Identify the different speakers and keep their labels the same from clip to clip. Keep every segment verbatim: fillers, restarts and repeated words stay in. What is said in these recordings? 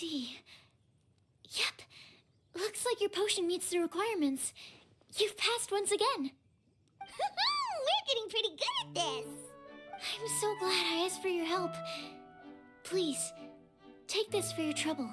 Speaker 1: see. Yep. Looks like your potion meets the requirements. You've passed once again.
Speaker 2: We're getting pretty good at this.
Speaker 1: I'm so glad I asked for your help. Please, take this for your trouble.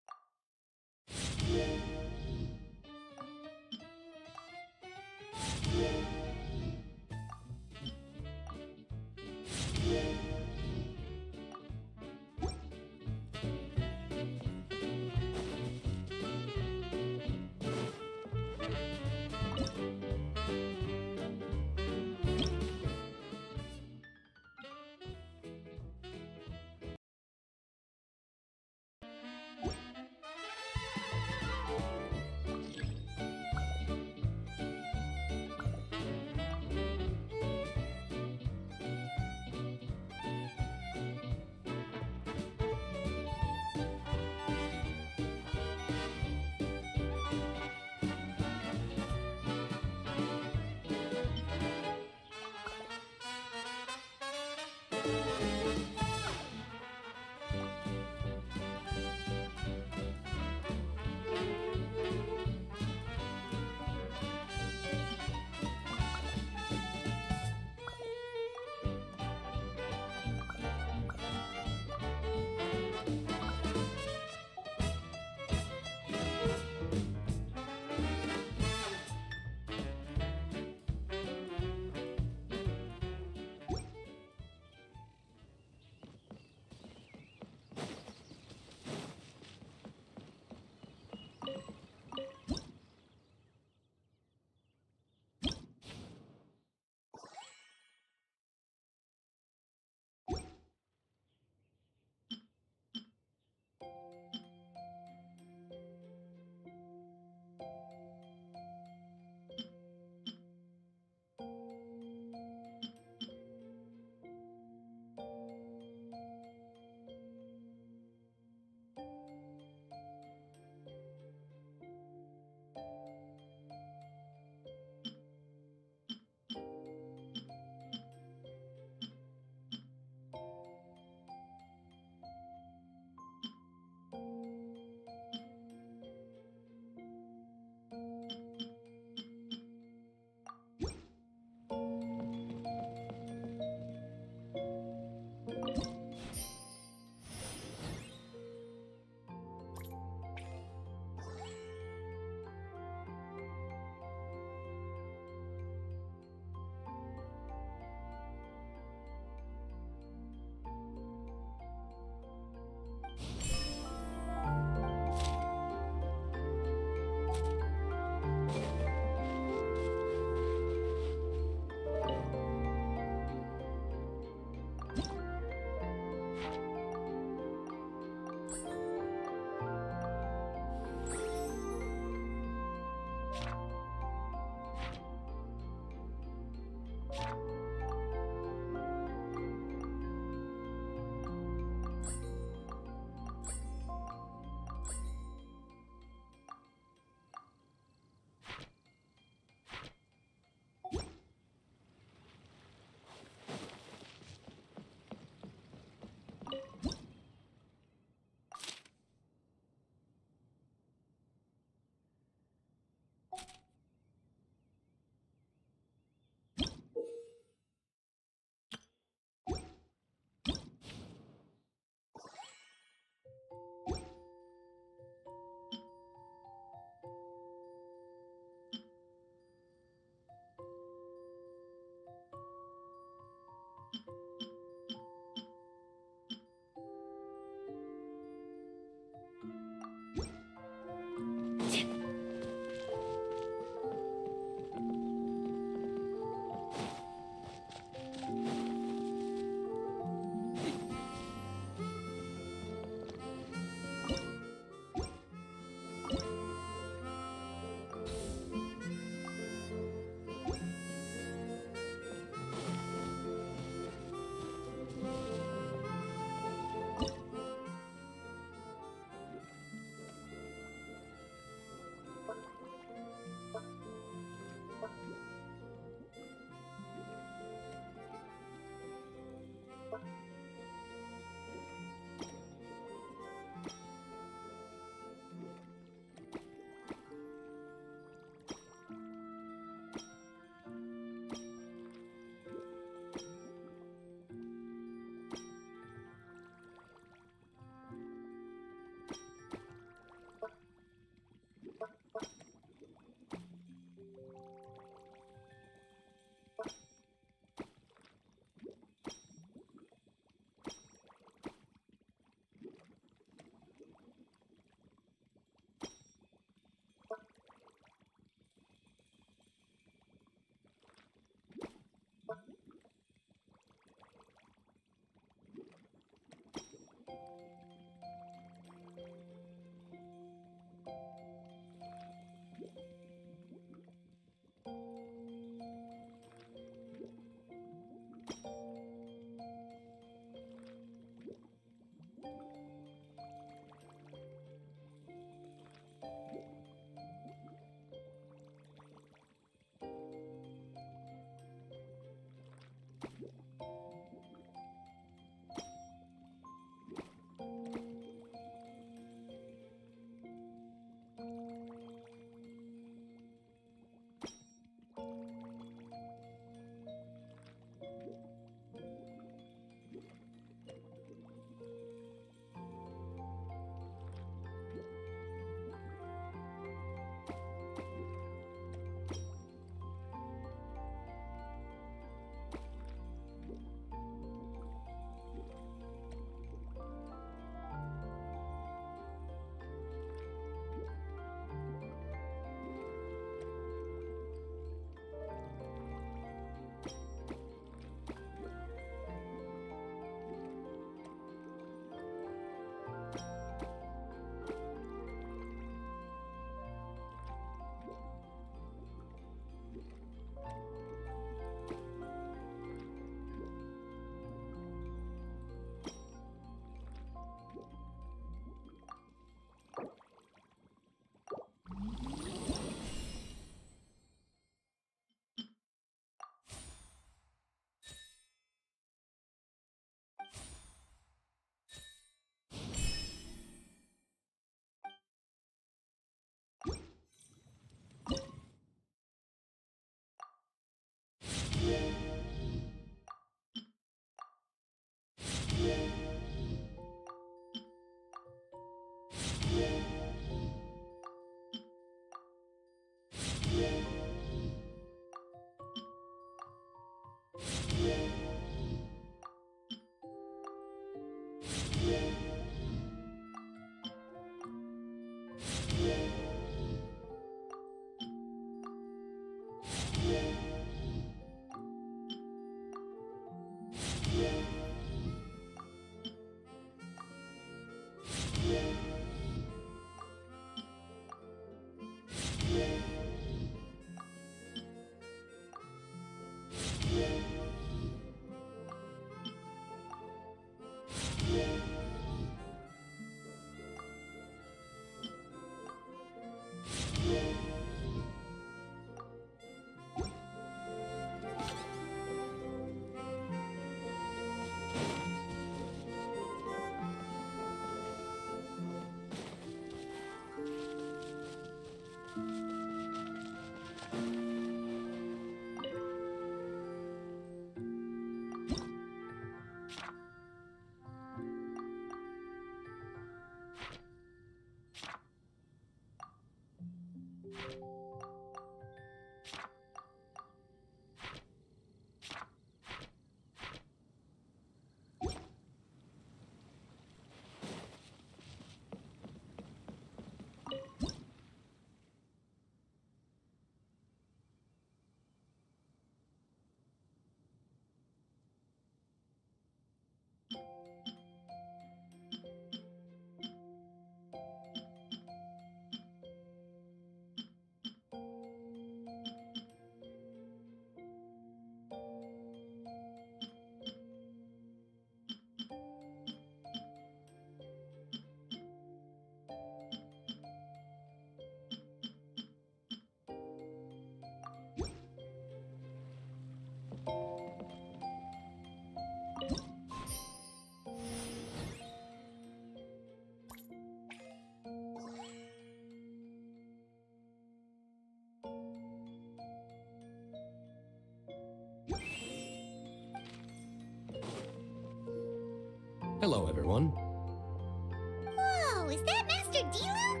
Speaker 3: Hello, everyone.
Speaker 2: Whoa, is that Master D-Luke?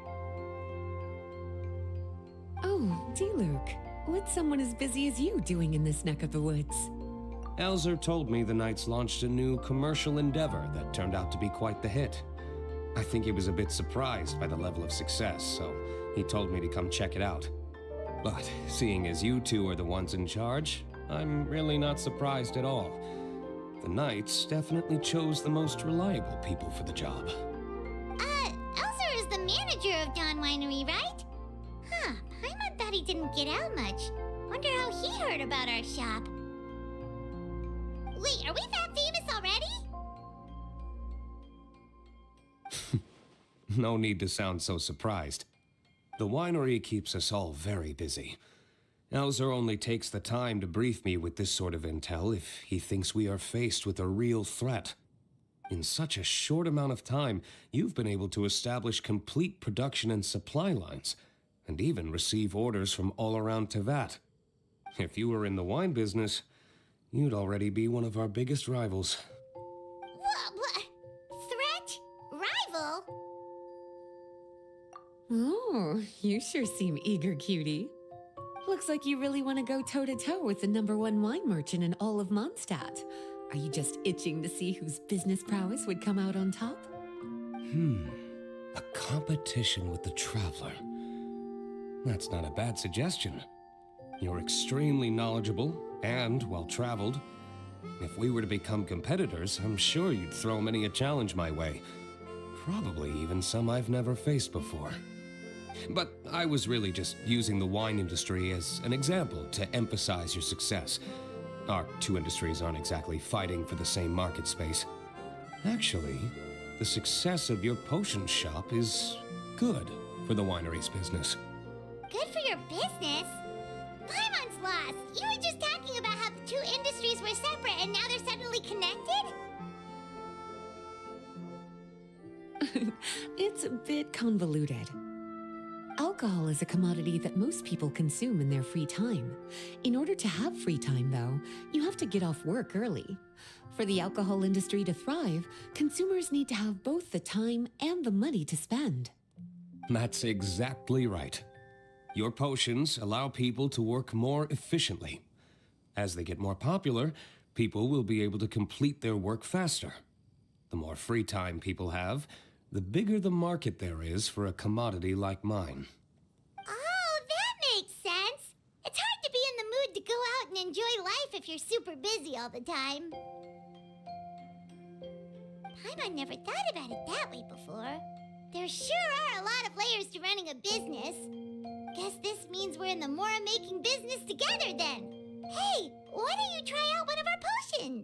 Speaker 4: Oh, D-Luke. What's someone as busy as you doing in this neck of the woods?
Speaker 3: Elzer told me the Knights launched a new commercial endeavor that turned out to be quite the hit. I think he was a bit surprised by the level of success, so he told me to come check it out. But seeing as you two are the ones in charge, I'm really not surprised at all. The Knights definitely chose the most reliable people for the job.
Speaker 2: Uh, Elzer is the manager of Dawn Winery, right? Huh, Paimon thought he didn't get out much. Wonder how he heard about our shop. Wait, are we that famous already?
Speaker 3: No need to sound so surprised. The winery keeps us all very busy. Elzer only takes the time to brief me with this sort of intel if he thinks we are faced with a real threat. In such a short amount of time, you've been able to establish complete production and supply lines, and even receive orders from all around Teyvat. If you were in the wine business, you'd already be one of our biggest rivals.
Speaker 2: What? What? Threat? Rival?
Speaker 4: Oh, you sure seem eager, cutie. Looks like you really want to go toe-to-toe with the number one wine merchant in all of Mondstadt. Are you just itching to see whose business prowess would come out on top?
Speaker 3: Hmm. A competition with the Traveler. That's not a bad suggestion. You're extremely knowledgeable and well-traveled. If we were to become competitors, I'm sure you'd throw many a challenge my way. Probably even some I've never faced before. But I was really just using the wine industry as an example to emphasize your success. Our two industries aren't exactly fighting for the same market space. Actually, the success of your potion shop is good for the winery's business.
Speaker 2: Good for your business? Paimon's lost. You were just talking about how the two industries were separate and now they're suddenly connected?
Speaker 4: It's a bit convoluted. Alcohol is a commodity that most people consume in their free time. In order to have free time, though, you have to get off work early. For the alcohol industry to thrive, consumers need to have both the time and the money to spend.
Speaker 3: That's exactly right. Your potions allow people to work more efficiently. As they get more popular, people will be able to complete their work faster. The more free time people have, the bigger the market there is for a commodity like mine.
Speaker 2: Oh, that makes sense. It's hard to be in the mood to go out and enjoy life if you're super busy all the time. Paimon never thought about it that way before. There sure are a lot of layers to running a business. Guess this means we're in the Mora-making business together then. Hey, why don't you try out one of our potions?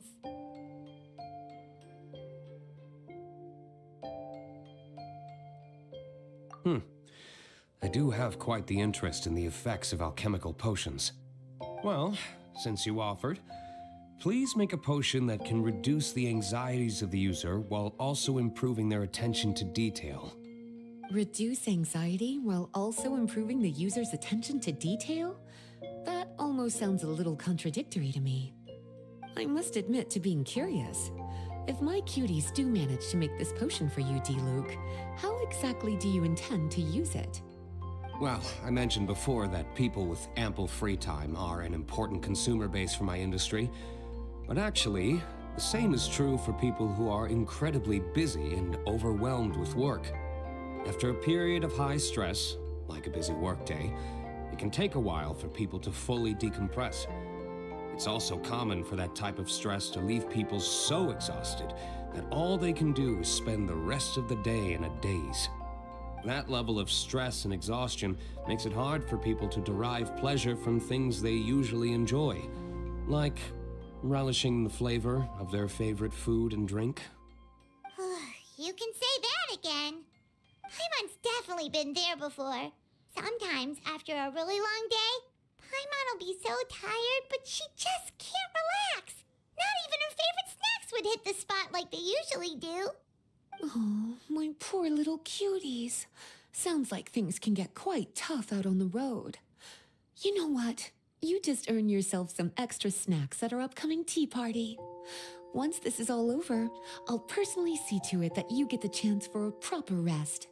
Speaker 3: Hmm. I do have quite the interest in the effects of alchemical potions. Well, since you offered, please make a potion that can reduce the anxieties of the user while also improving their attention to detail.
Speaker 4: Reduce anxiety while also improving the user's attention to detail? That almost sounds a little contradictory to me. I must admit to being curious. If my cuties do manage to make this potion for you, D-Luke, how exactly do you intend to use it?
Speaker 3: Well, I mentioned before that people with ample free time are an important consumer base for my industry. But actually, the same is true for people who are incredibly busy and overwhelmed with work. After a period of high stress, like a busy workday, it can take a while for people to fully decompress. It's also common for that type of stress to leave people so exhausted that all they can do is spend the rest of the day in a daze. That level of stress and exhaustion makes it hard for people to derive pleasure from things they usually enjoy, like relishing the flavor of their favorite food and drink.
Speaker 2: You can say that again. Paimon's definitely been there before. Sometimes, after a really long day, Paimon will be so tired, but she just can't relax. Not even her favorite snacks would hit the spot like they usually do.
Speaker 4: Oh, my poor little cuties. Sounds like things can get quite tough out on the road. You know what? You just earn yourself some extra snacks at our upcoming tea party. Once this is all over, I'll personally see to it that you get the chance for a proper rest.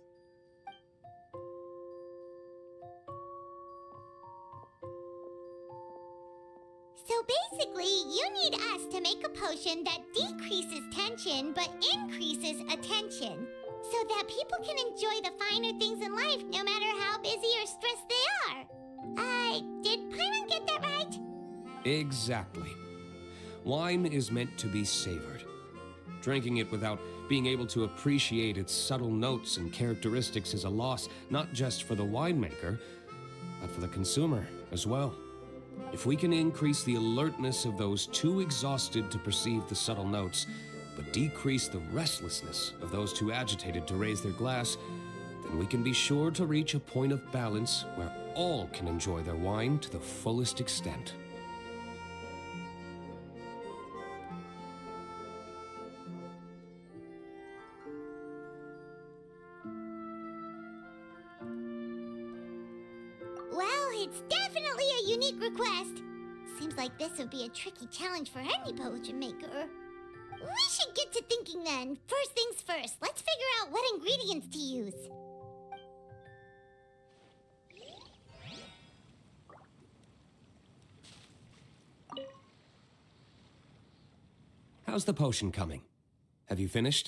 Speaker 2: So basically, you need us to make a potion that decreases tension but increases attention, so that people can enjoy the finer things in life no matter how busy or stressed they are. Uh, did Paimon get that right?
Speaker 3: Exactly. Wine is meant to be savored. Drinking it without being able to appreciate its subtle notes and characteristics is a loss not just for the winemaker, but for the consumer as well. If we can increase the alertness of those too exhausted to perceive the subtle notes, but decrease the restlessness of those too agitated to raise their glass, then we can be sure to reach a point of balance where all can enjoy their wine to the fullest extent.
Speaker 2: Well, it's definitely a unique request. Seems like this would be a tricky challenge for any potion maker. We should get to thinking then. First things first, let's figure out what ingredients to use.
Speaker 3: How's the potion coming? Have you finished?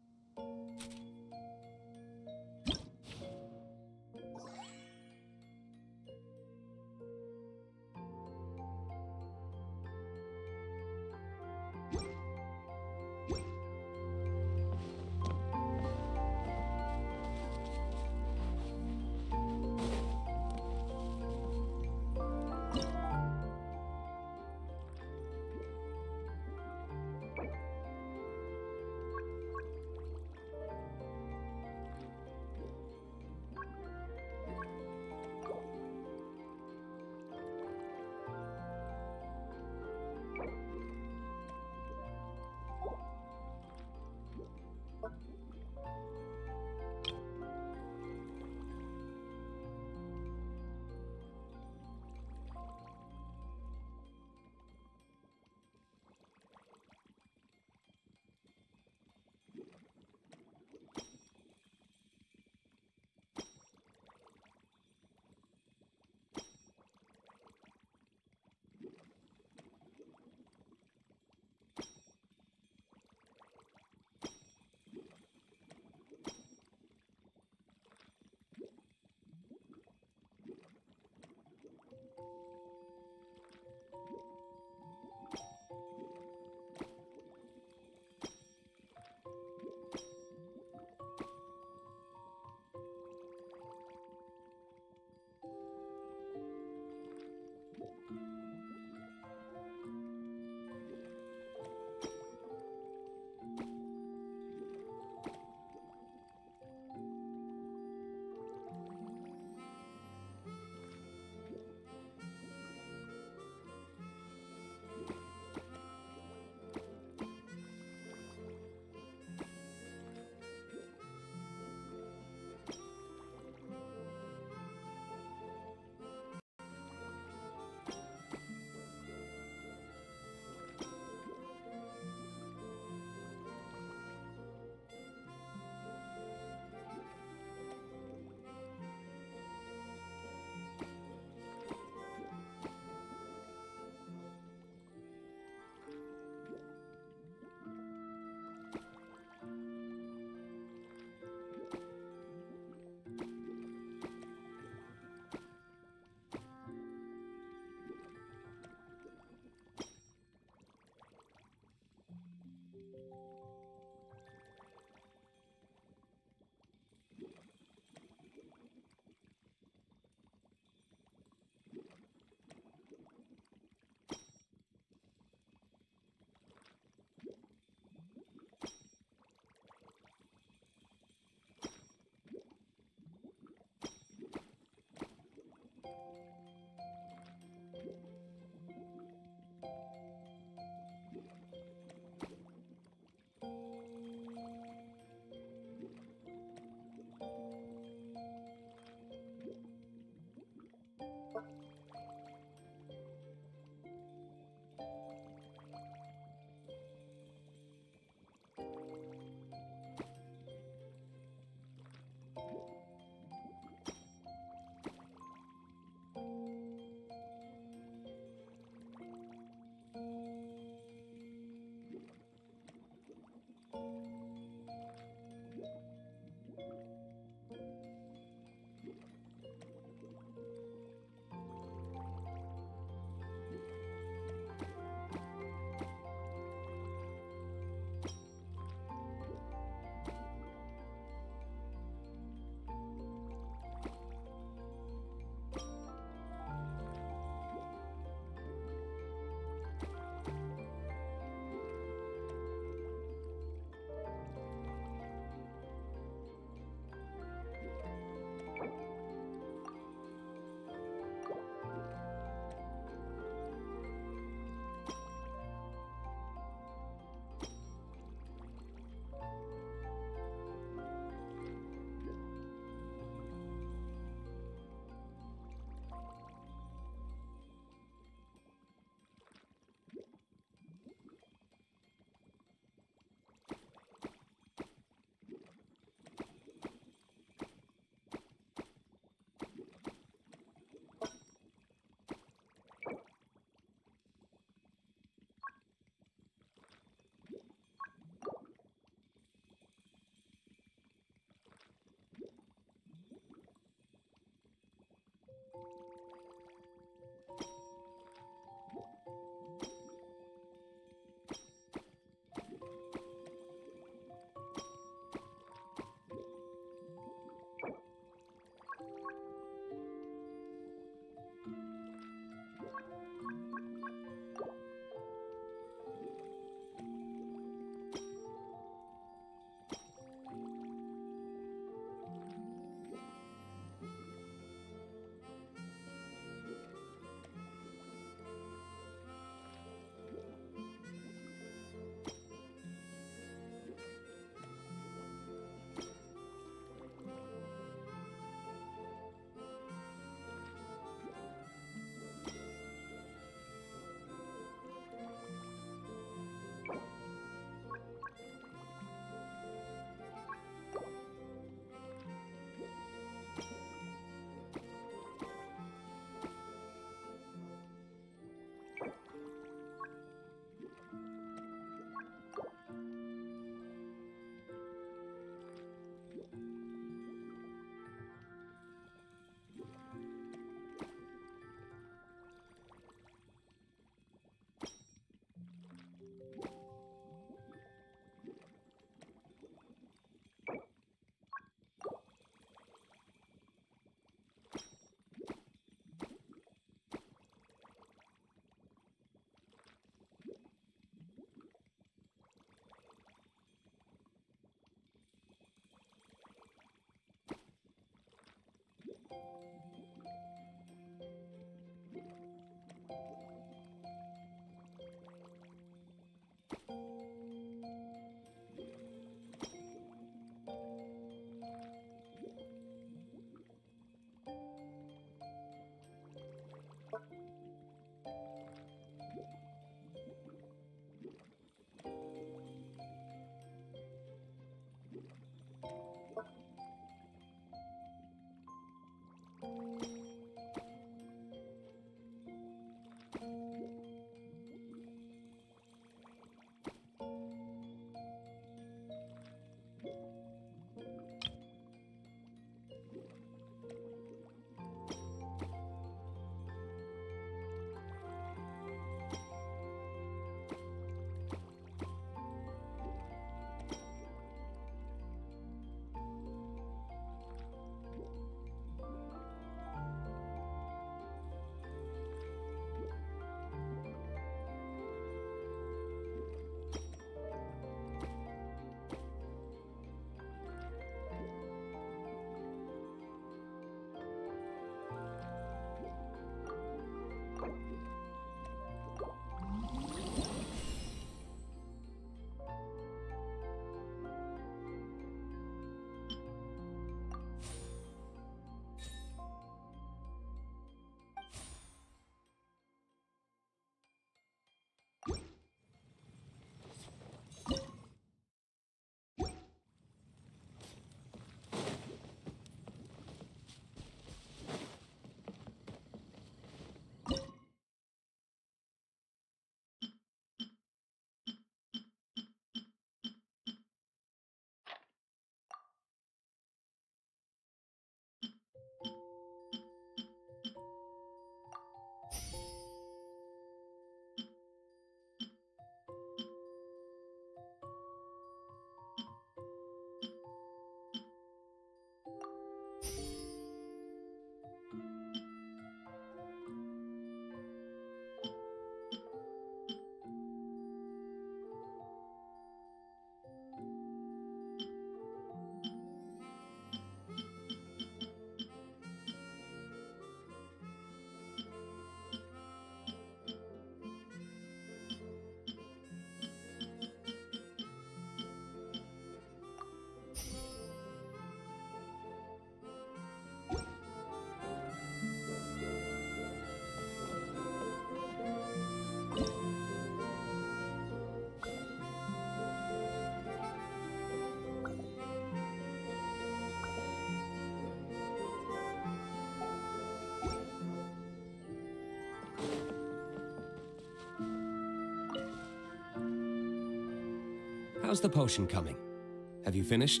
Speaker 3: How's the potion coming? Have you finished?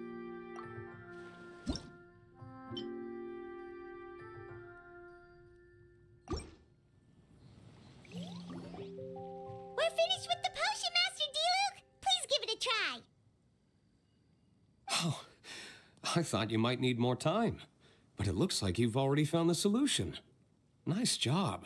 Speaker 2: We're finished with the potion, Master D-Luke! Please give it a try!
Speaker 3: Oh, I thought you might need more time. But it looks like you've already found the solution. Nice job.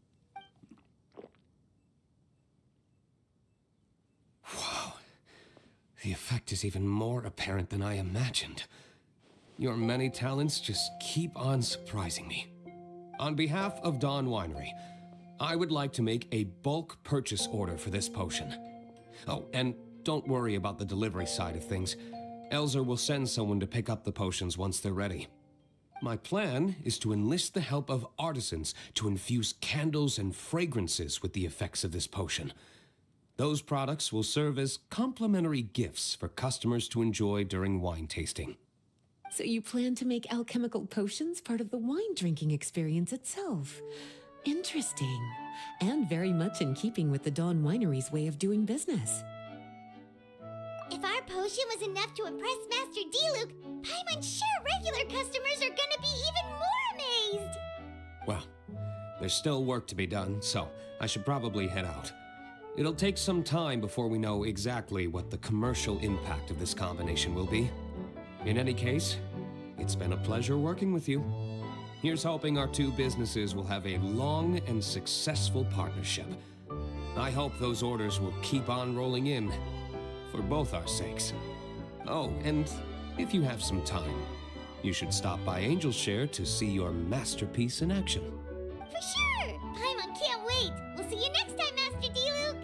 Speaker 3: Wow. The effect is even more apparent than I imagined. Your many talents just keep on surprising me. On behalf of Dawn Winery, I would like to make a bulk purchase order for this potion. Oh, and don't worry about the delivery side of things. Elzer will send someone to pick up the potions once they're ready. My plan is to enlist the help of artisans to infuse candles and fragrances with the effects of this potion. Those products will serve as complimentary gifts for customers to enjoy during wine tasting.
Speaker 4: So you plan to make alchemical potions part of the wine drinking experience itself. Interesting. And very much in keeping with the Dawn Winery's way of doing business.
Speaker 2: If our potion was enough to impress Master D-Luke, Paimon's sure regular customers are gonna be even more amazed!
Speaker 3: Well, there's still work to be done, so I should probably head out. It'll take some time before we know exactly what the commercial impact of this combination will be. In any case, it's been a pleasure working with you. Here's hoping our two businesses will have a long and successful partnership. I hope those orders will keep on rolling in, for both our sakes. Oh, and if you have some time, you should stop by Angel's Share to see your masterpiece in action.
Speaker 2: For sure! Paimon can't wait! We'll see you next time, Master D-Luke!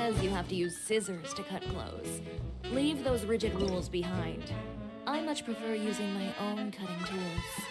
Speaker 5: says you have to use scissors to cut clothes. Leave those rigid rules behind. I much prefer using my own cutting tools.